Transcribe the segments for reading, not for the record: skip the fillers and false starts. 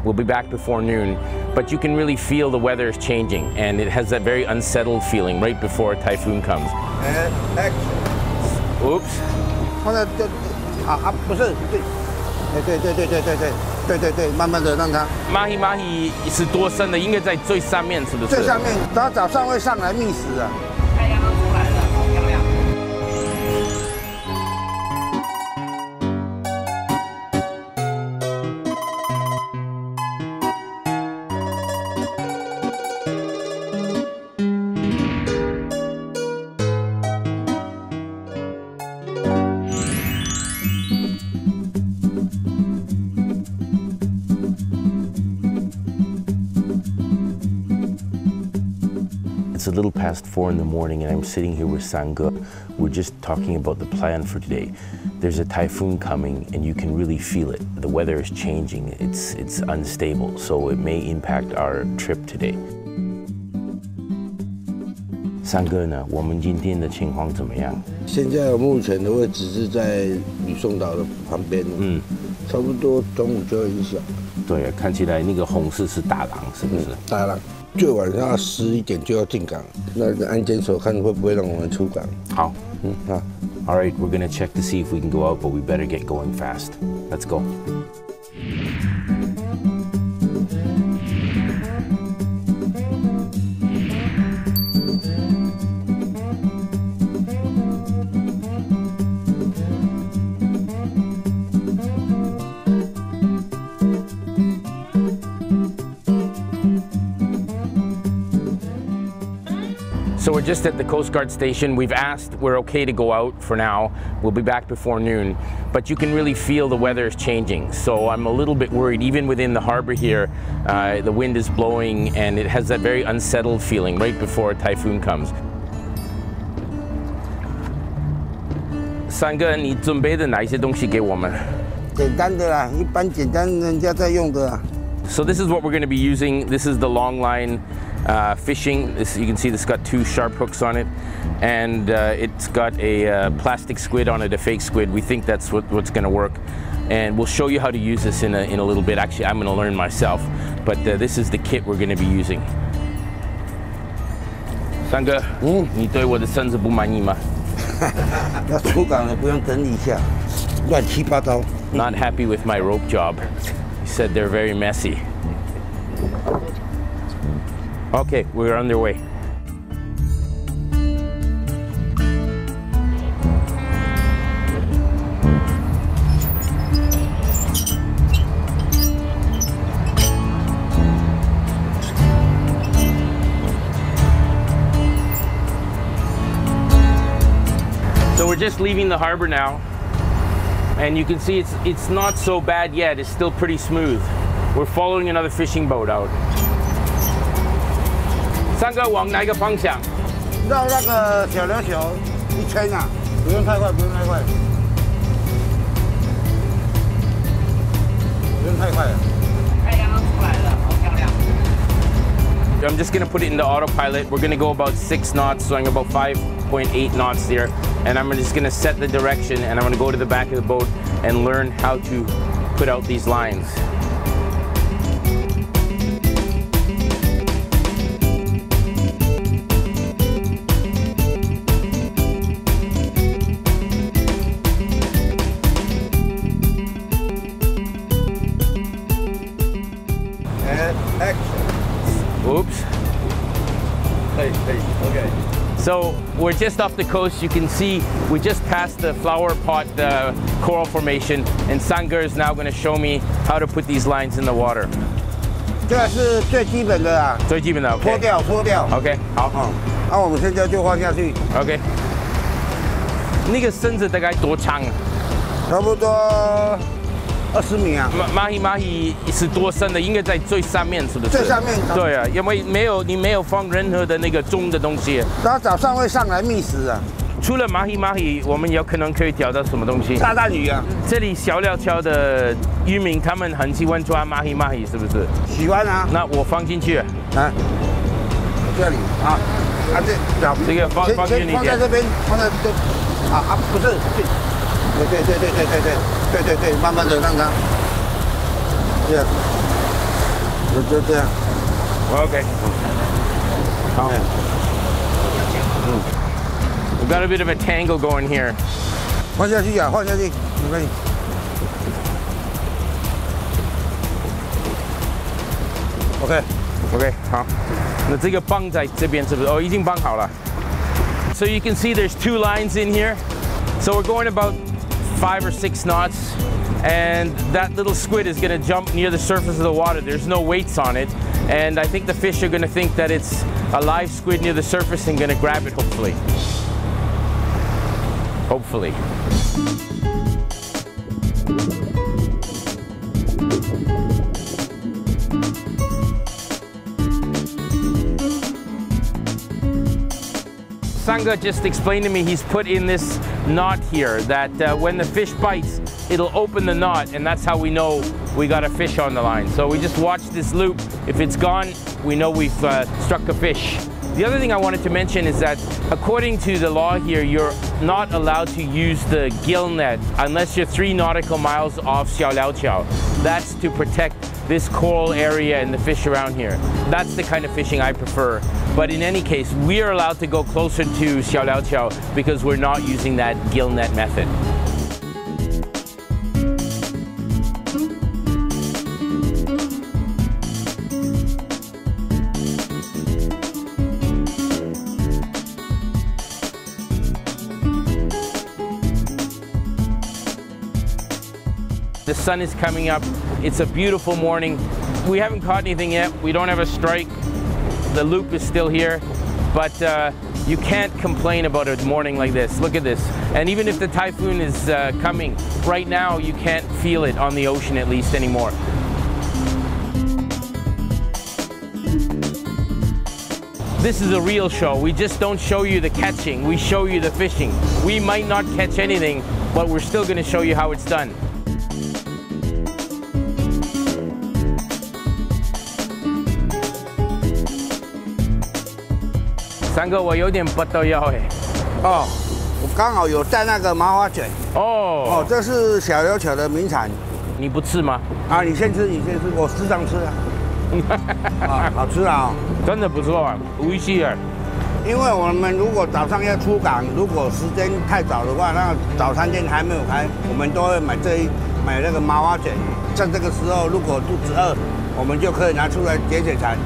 We'll be back before noon, but you can really feel the weather is changing, and it has that very unsettled feeling right before a typhoon comes. Oops. 不是，对，慢慢的让它。 Mahi 是多深的？应该在最上面，是不是？ 最上面，它早上会上来觅食啊。 太阳都出来了，好漂亮。 It's a little past 4 in the morning and I'm sitting here with Sangge. We're just talking about the plan for today. There's a typhoon coming and you can really feel it. The weather is changing, it's unstable, so it may impact our trip today. Sangge 呢，我们今天的情况怎么样？ 现在目前的位置是在吕宋岛的旁边，差不多中午就会影响。 对，看起来那个红色是大浪，是不是？ 大浪。 最晚上要11点就要进港，那安检所看会不会让我们出港？ 好， 好。 All right, we're gonna check to see if we can go out, but we better get going fast. Let's go. So we're just at the Coast Guard station. We've asked, we're okay to go out for now. We'll be back before noon, but you can really feel the weather is changing. So I'm a little bit worried, even within the harbor here, the wind is blowing and it has that very unsettled feeling right before a typhoon comes. Sangge, 你准备的哪一些东西给我们？ 简单的啦，一般简单人家在用的。 So this is what we're going to be using. This is the long line fishing. You can see this got 2 sharp hooks on it, and it's got a plastic squid on it, a fake squid. We think that's what's going to work, and we'll show you how to use this in a little bit. Actually, I'm going to learn myself, but this is the kit we're going to be using. Sangge, 你对我的身子不满意吗？ 要出港了，不用整理一下，乱七八糟。 Not happy with my rope job. He said they're very messy. Okay, we're underway. So we're just leaving the harbor now, and you can see it's not so bad yet. It's still pretty smooth. We're following another fishing boat out. 三个往哪一个方向？ 绕那个小琉球一圈啊，不用太快，不用太快，不用太快。 太阳都出来了，好漂亮。 I'm just gonna put it into autopilot. We're gonna go about 6 knots, so I'm about 5.8 knots there, and I'm just gonna set the direction, and I'm gonna go to the back of the boat and learn how to put out these lines. Oops. Hey, okay. So we're just off the coast. You can see we just passed the flower pot coral formation, and Sangge is now going to show me how to put these lines in the water. 这个是最基本的啊， 最基本的 ，OK。 脱掉。 OK， 好。 那我们现在就放下去。 OK。那个绳子大概多长？ 差不多20米啊。 Mahi 是多深的？应该在最上面，是不是？ 最上面。 对啊，因为你没有放任何的那个重的东西。 它早上会上来觅食啊。 除了Mahi，我们有可能可以钓到什么东西？ 大蛋鱼啊！这里小料桥的渔民他们很喜欢抓Mahi，是不是？ 喜欢啊。 那我放进去。啊， 这里啊， 这个放进去。 放在这边，放在这。不是，对，慢慢的让它这样。 就这样。 Okay. We've got a bit of a tangle going here. 放下去啊，放下去，没关系。 OK， Okay, 好。那这个绑在这边是不是？哦，已经绑好了。So you can see there's 2 lines in here. So we're going about 5 or 6 knots, and that little squid is going to jump near the surface of the water. There's no weights on it, and I think the fish are going to think that it's a live squid near the surface and going to grab it, hopefully. Hopefully. Sangha just explained to me he's put in this knot here that when the fish bites, it'll open the knot, and that's how we know we got a fish on the line. So we just watch this loop. If it's gone, we know we've struck a fish. The other thing I wanted to mention is that according to the law here, you're not allowed to use the gill net unless you're 3 nautical miles off Xiaoliaoqiao. That's to protect this coral area and the fish around here. That's the kind of fishing I prefer. But in any case, we are allowed to go closer to Xiaoliaoqiao because we're not using that gill net method. The sun is coming up. It's a beautiful morning. We haven't caught anything yet. We don't have a strike. The loop is still here, but you can't complain about a morning like this. Look at this. And even if the typhoon is coming, right now you can't feel it on the ocean at least anymore. This is a real show. We just don't show you the catching. We show you the fishing. We might not catch anything, but we're still going to show you how it's done. 三哥，我有点不得要哎。 哦，我刚好有带那个麻花卷。哦，这是小琉球的名产。 你不吃吗？ 啊，你先吃，你先吃，我时常吃啊。啊，好吃啊！ 真的不错啊，美味しい啊。 因为我们如果早上要出港，如果时间太早的话，那早餐店还没有开，我们都会买那个麻花卷。在这个时候，如果肚子饿，我们就可以拿出来解解馋。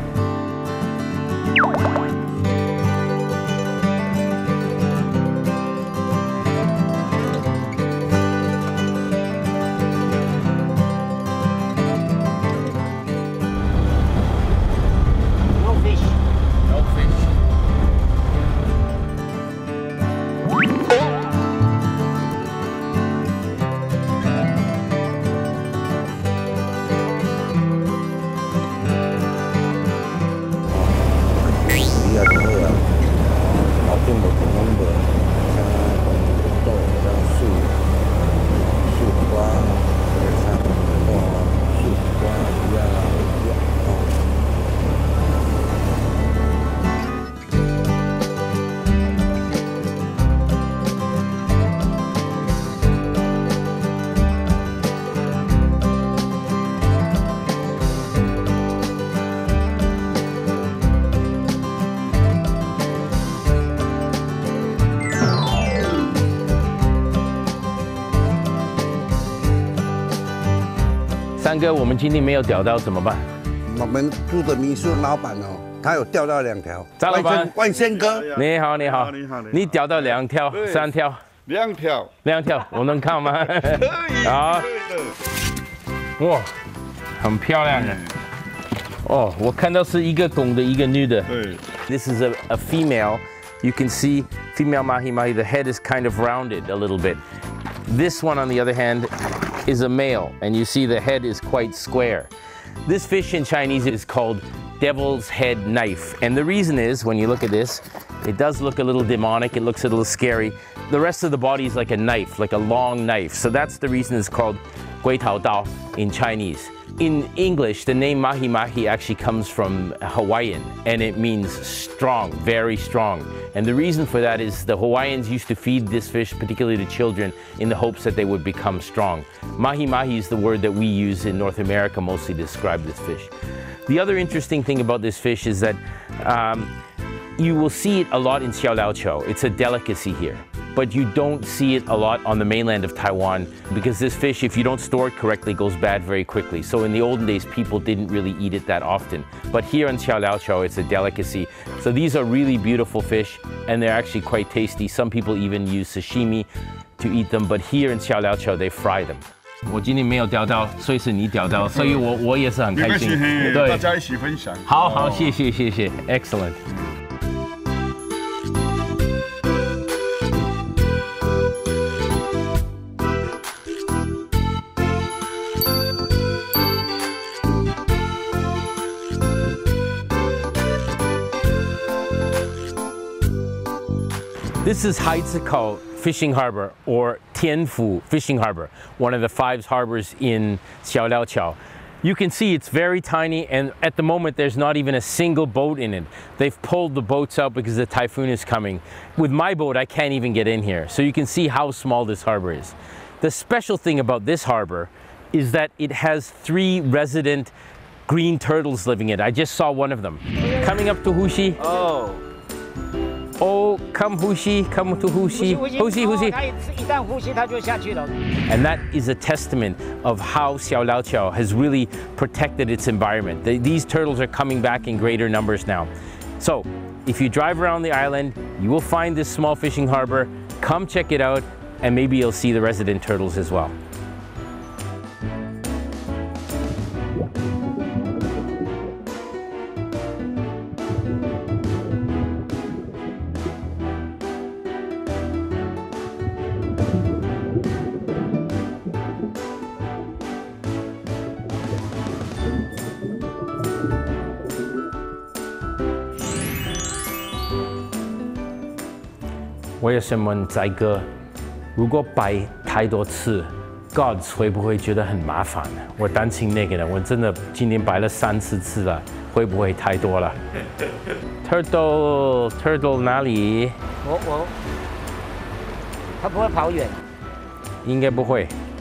三哥，我们今天没有钓到怎么办？ 我们住的民宿老板哦，他有钓到2条。 张老板， 万仙哥， 你好，你好，你好，你钓到2条、3条 ？2条 ，2条，我能看吗？ 可以， 好，哇，很漂亮的。哦，我看到是一个公的，一个女的。 对 This is a female. You can see female mahi-mahi. The head is kind of rounded a little bit. This one, on the other hand, is a male, and you see the head is quite square. This fish in Chinese is called devil's head knife. And the reason is, when you look at this, it does look a little demonic, it looks a little scary. The rest of the body is like a knife, like a long knife. So that's the reason it's called Gui Tao Dao in Chinese. In English, the name mahi mahi actually comes from Hawaiian, and it means strong, very strong. And the reason for that is the Hawaiians used to feed this fish, particularly to children, in the hopes that they would become strong. Mahi mahi is the word that we use in North America mostly to describe this fish. The other interesting thing about this fish is that you will see it a lot in Xiaolaoqiao. It's a delicacy here. But you don't see it a lot on the mainland of Taiwan because this fish, if you don't store it correctly, goes bad very quickly. So in the olden days, people didn't really eat it that often. But here in Xiaolaoqiao, it's a delicacy. So these are really beautiful fish, and they're actually quite tasty. Some people even use sashimi to eat them, but here in Xiaolaoqiao, they fry them. 我今天没有钓到，所以是你钓到，所以我也是很开心。对，大家一起分享。好好，谢谢谢谢 ，excellent。This is Haizikou Fishing Harbor, or Tianfu Fishing Harbor, one of the 5 harbors in Xiaolaoqiao. You can see it's very tiny, and at the moment there's not even a single boat in it. They've pulled the boats out because the typhoon is coming. With my boat, I can't even get in here. So you can see how small this harbor is. The special thing about this harbor is that it has 3 resident green turtles living in it. I just saw one of them. Coming up to Huxi. Oh, come Huxi, come to Huxi. Huxi, Huxi. And that is a testament of how Xiaolaoqiao has really protected its environment. These turtles are coming back in greater numbers now. So, if you drive around the island, you will find this small fishing harbor. Come check it out, and maybe you'll see the resident turtles as well.我也想问仔哥，如果摆太多次 ，Gods 会不会觉得很麻烦？我担心那个的，我真的今天摆了3次了，会不会太多了 ？Turtle 哪里？ 他不会跑远， 应该不会。